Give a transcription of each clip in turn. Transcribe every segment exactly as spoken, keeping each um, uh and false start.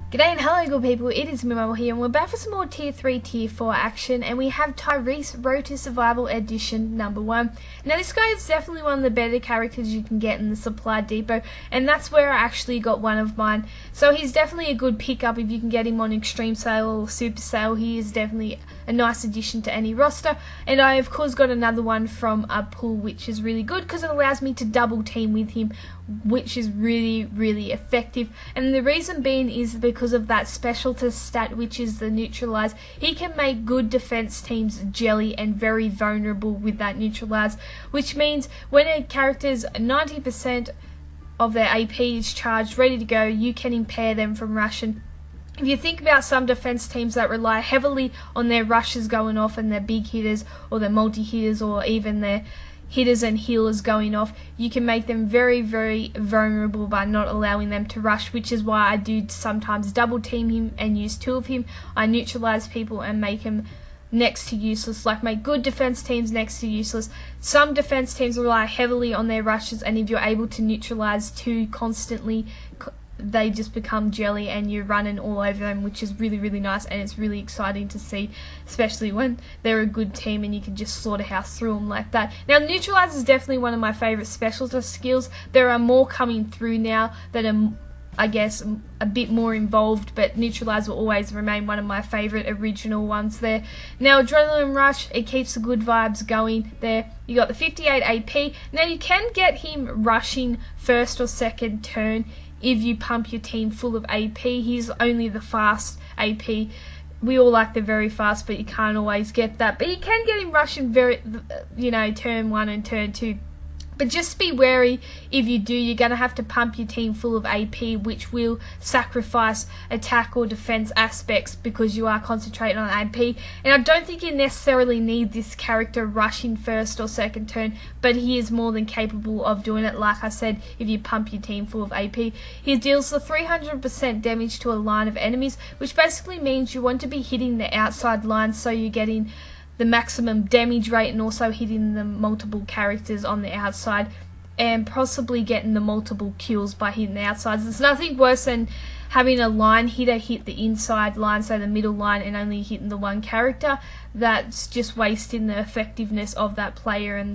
G'day and hello good people, it is Mimo here and we're back for some more tier three, tier four action, and we have Tyrese Road to Survival Edition number one. Now this guy is definitely one of the better characters you can get in the supply depot, and that's where I actually got one of mine. So he's definitely a good pickup if you can get him on extreme sale or super sale. He is definitely a nice addition to any roster, and I of course got another one from a pool which is really good because it allows me to double team with him, which is really really effective. And the reason being is because of that specialist stat, which is the neutralize. He can make good defense teams jelly and very vulnerable with that neutralize, which means when a character's ninety percent of their A P is charged, ready to go, you can impair them from rushing. If you think about some defense teams that rely heavily on their rushes going off and their big hitters or their multi-hitters or even their hitters and healers going off, you can make them very very vulnerable by not allowing them to rush, which is why I do sometimes double team him and use two of him. I neutralize people and make him next to useless, like make good defense teams next to useless. Some defense teams rely heavily on their rushes, and if you're able to neutralize two constantly, they just become jelly and you're running all over them, which is really really nice, and it's really exciting to see, especially when they're a good team and you can just slaughterhouse through them like that. Now neutralize is definitely one of my favorite specialist skills. There are more coming through now that are, I guess, a bit more involved, but neutralize will always remain one of my favorite original ones there. Now adrenaline rush, it keeps the good vibes going there. You got the fifty-eight A P. Now you can get him rushing first or second turn if you pump your team full of A P. He's only the fast A P. We all like the very fast, but you can't always get that. But you can get him rushing very, you know, turn one and turn two. But just be wary if you do, you're going to have to pump your team full of A P, which will sacrifice attack or defense aspects because you are concentrating on A P. And I don't think you necessarily need this character rushing first or second turn, but he is more than capable of doing it, like I said, if you pump your team full of A P. He deals the three hundred percent damage to a line of enemies, which basically means you want to be hitting the outside lines so you're getting the maximum damage rate and also hitting the multiple characters on the outside and possibly getting the multiple kills by hitting the outsides. There's nothing worse than having a line hitter hit the inside line, so the middle line, and only hitting the one character. That's just wasting the effectiveness of that player and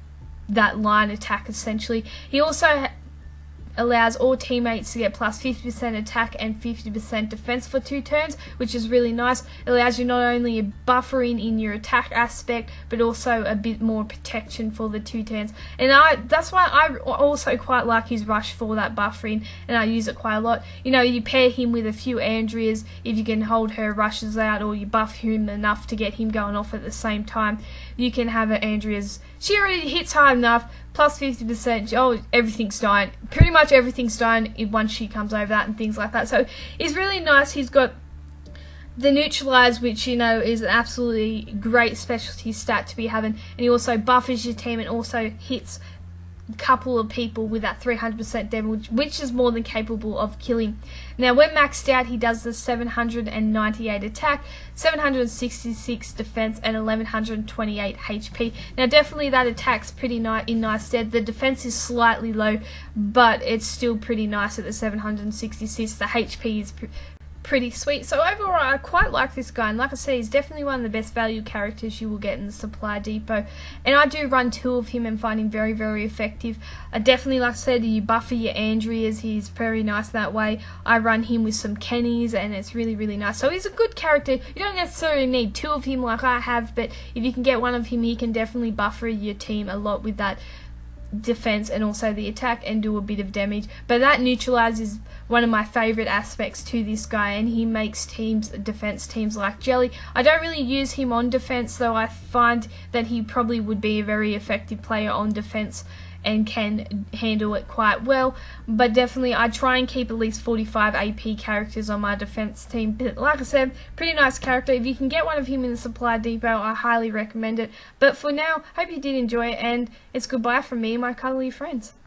that line attack essentially. He also allows all teammates to get plus fifty percent attack and fifty percent defense for two turns, which is really nice. It allows you not only a buffering in your attack aspect, but also a bit more protection for the two turns. And I that's why I also quite like his rush for that buffering, and I use it quite a lot. You know, you pair him with a few Andreas if you can hold her rushes out, or you buff him enough to get him going off at the same time. You can have an Andrea's, she already hits hard enough, plus fifty percent, oh, everything's dying. Pretty much everything's dying once she comes over that and things like that. So it's really nice. He's got the neutralize, which, you know, is an absolutely great specialty stat to be having. And he also buffers your team and also hits a couple of people with that three hundred percent damage, which is more than capable of killing. Now when maxed out, he does the seven hundred ninety-eight attack, seven hundred sixty-six defense, and eleven twenty-eight H P. Now definitely that attack's pretty nice in nice stead. The defense is slightly low, but it's still pretty nice at the seven hundred sixty-six. The H P is pr pretty sweet. So overall I quite like this guy, and like I said, he's definitely one of the best value characters you will get in the supply depot, and I do run two of him and find him very very effective. I definitely, like I said, you buffer your Andreas, he's very nice that way. I run him with some Kennys and it's really really nice. So he's a good character. You don't necessarily need two of him like I have, but if you can get one of him, he can definitely buffer your team a lot with that defense and also the attack and do a bit of damage. But that neutralize is one of my favorite aspects to this guy, and he makes teams, defense teams, like jelly. I don't really use him on defense, though I find that he probably would be a very effective player on defense and can handle it quite well. But definitely I try and keep at least forty-five A P characters on my defense team. But like I said, pretty nice character. If you can get one of him in the supply depot, I highly recommend it. But for now, hope you did enjoy it, and it's goodbye from me and my cuddly friends.